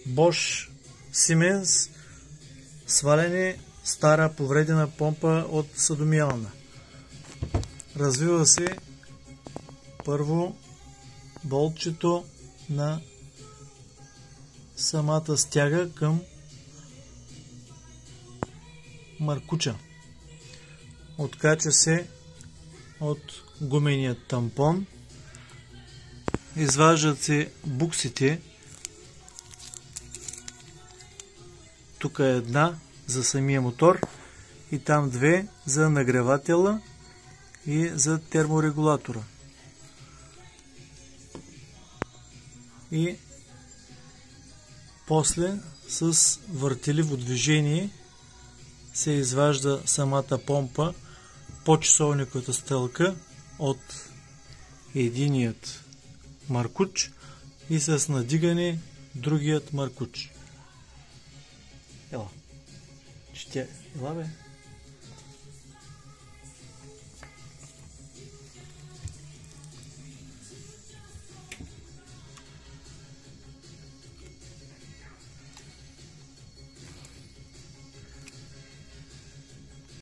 Bosch Siemens сваляне стара повредена помпа от съдомиялна. Развива се първо болтчето на самата стяга към маркуча. Откача се от гуменият тампон. Изваждат се буксите. Тук е една за самия мотор и там две за нагревателя и за терморегулатора. И после с въртеливо движение се изважда самата помпа по часовниковата стрелка от единият маркуч и с надигане другият маркуч. Ела. Ела бе.